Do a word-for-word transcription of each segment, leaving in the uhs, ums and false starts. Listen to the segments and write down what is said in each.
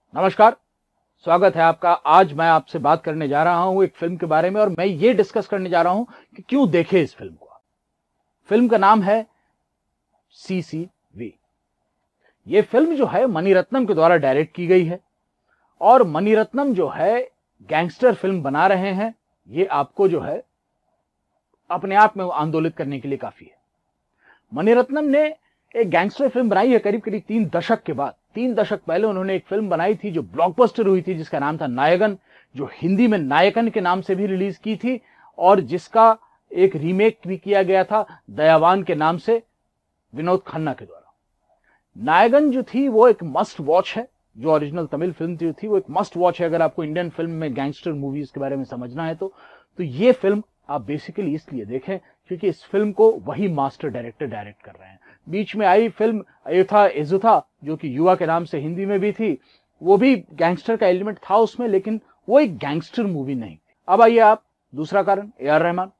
नमस्कार, स्वागत है आपका। आज मैं आपसे बात करने जा रहा हूं एक फिल्म के बारे में और मैं ये डिस्कस करने जा रहा हूं कि क्यों देखें इस फिल्म को। फिल्म का नाम है सीसीवी। ये फिल्म जो है मणिरत्नम के द्वारा डायरेक्ट की गई है और मणिरत्नम जो है गैंगस्टर फिल्म बना रहे हैं। ये आपको जो है अपने आप में आंदोलित करने के लिए काफी है। मणिरत्नम ने एक गैंगस्टर फिल्म बनाई है करीब करीब तीन दशक के बाद। तीन दशक पहले उन्होंने एक फिल्म बनाई थी जो ब्लॉकबस्टर हुई थी, जिसका नाम था नायगन, जो हिंदी में नायकन के नाम से भी रिलीज की थी और जिसका एक रीमेक भी किया गया था दयावान के नाम से विनोद खन्ना के द्वारा। नायगन जो थी वो एक मस्ट वॉच है। जो ओरिजिनल तमिल फिल्म थी, थी वो एक मस्ट वॉच है अगर आपको इंडियन फिल्म में गैंगस्टर मूवीज के बारे में समझना है तो तो ये फिल्म आप बेसिकली इसलिए देखें क्योंकि इस फिल्म को वही मास्टर डायरेक्टर डायरेक्ट कर रहे हैं। बीच में आई फिल्म अयोथा एजुथा, जो कि युवा के नाम से हिंदी में भी थी, वो भी गैंगस्टर का एलिमेंट था उसमें, लेकिन वो एक गैंगस्टर मूवी नहीं थी। अब आइए आप दूसरा कारण, ए आर रहमान।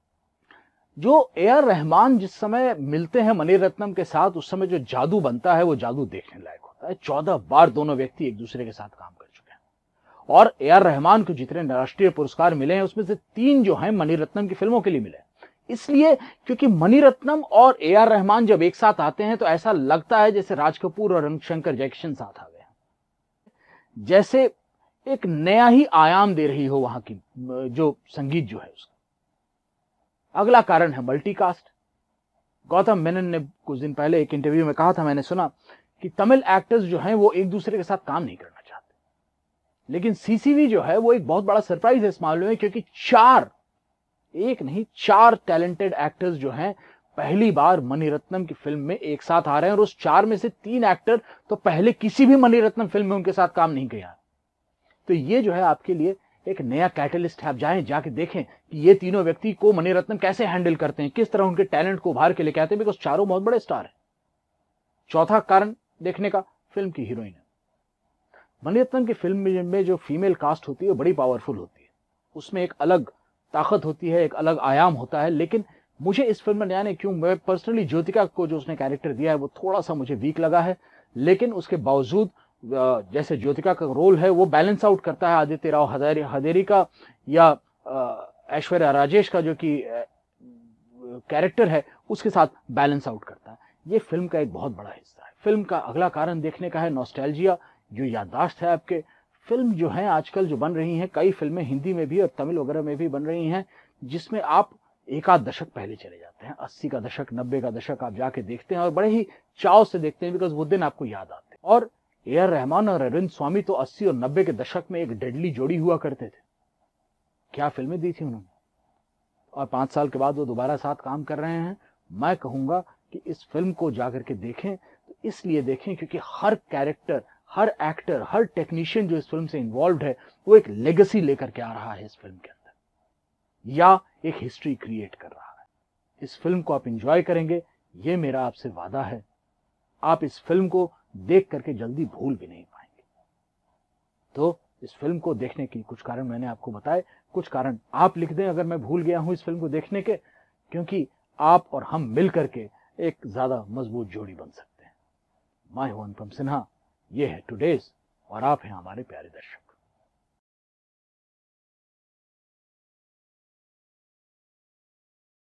जो ए आर रहमान जिस समय मिलते हैं मणिरत्नम के साथ, उस समय जो जादू बनता है वो जादू देखने लायक होता है। चौदह बार दोनों व्यक्ति एक दूसरे के साथ काम कर चुके हैं और ए आर रहमान को जितने राष्ट्रीय पुरस्कार मिले हैं उसमें से तीन जो हैं मणिरत्नम की फिल्मों के लिए मिले हैं। इसलिए क्योंकि मणिरत्नम और ए आर रहमान जब एक साथ आते हैं तो ऐसा लगता है जैसे राज कपूर और रविशंकर जयकिशन साथ आ गए हैं, जैसे एक नया ही आयाम दे रही हो वहां की जो संगीत जो है उसका। अगला कारण है मल्टीकास्ट। गौतम मेनन ने कुछ दिन पहले एक इंटरव्यू में कहा था, मैंने सुना, कि तमिल एक्टर्स जो हैं वो एक दूसरे के साथ काम नहीं करना चाहते, लेकिन सीसीवी जो है वो एक बहुत बड़ा सरप्राइज है इस मामले में, क्योंकि चार एक नहीं चार टैलेंटेड एक्टर्स जो हैं पहली बार मणिरत्नम की फिल्म में एक साथ आ रहे हैं और उस चार में से तीन एक्टर तो पहले किसी भी मणिरत्नम फिल्म में उनके साथ काम नहीं किया। तो ये जो है आपके लिए एक नया कैटलिस्ट है। आप जाएं, जाके देखें कि ये तीनों व्यक्ति को मणिरत्नम कैसे हैंडल करते हैं, किस तरह उनके टैलेंट को उभार के लेके आते हैं, बिकॉज चारों बहुत बड़े स्टार हैं। चौथा कारण देखने का, फिल्म की हीरोइन है। मणिरत्नम की फिल्म में जो फीमेल कास्ट होती है वो बड़ी पावरफुल होती है, उसमें एक अलग ताकत होती है, एक अलग आयाम होता है। लेकिन मुझे इस फिल्म में जाने क्यों, मैं पर्सनली ज्योतिका को जो उसने कैरेक्टर दिया है वो थोड़ा सा मुझे वीक लगा है, लेकिन उसके बावजूद जैसे ज्योतिका का रोल है वो बैलेंस आउट करता है आदित्य राव हदेरी का या ऐश्वर्या राजेश का जो कि कैरेक्टर है उसके साथ बैलेंस आउट करता है। ये फिल्म का एक बहुत बड़ा हिस्सा है। फिल्म का अगला कारण देखने का है नॉस्टैल्जिया, जो याददाश्त है आपके। फिल्म जो है आजकल जो बन रही हैं, कई फिल्में हिंदी में भी और तमिल वगैरह में भी बन रही हैं, जिसमें आप एक आध दशक पहले चले जाते हैं, अस्सी का दशक, नब्बे का दशक आप जाके देखते हैं और बड़े ही चाव से देखते हैं, बिकॉज वो दिन आपको याद आते हैं। और ए आर रहमान और अरविंद स्वामी तो अस्सी और नब्बे के दशक में एक डेडली जोड़ी हुआ करते थे। क्या फिल्में दी थी उन्होंने, और पांच साल के बाद वो दोबारा साथ काम कर रहे हैं। मैं कहूंगा कि इस फिल्म को जाकर के देखें, तो इसलिए देखें क्योंकि हर कैरेक्टर, हर एक्टर, हर टेक्नीशियन जो इस फिल्म से इन्वॉल्व है वो एक लेगेसी लेकर के आ रहा है इस फिल्म के अंदर, या एक हिस्ट्री क्रिएट कर रहा है। इस फिल्म को आप एंजॉय करेंगे, ये मेरा आपसे वादा है। आप इस फिल्म को देख करके जल्दी भूल भी नहीं पाएंगे। तो इस फिल्म को देखने के कुछ कारण मैंने आपको बताए, कुछ कारण आप लिख दें अगर मैं भूल गया हूं इस फिल्म को देखने के, क्योंकि आप और हम मिल करके एक ज्यादा मजबूत जोड़ी बन सकते हैं। मैं हूं अनुपम सिन्हा, ये है टुडेज और आप हैं हमारे प्यारे दर्शक।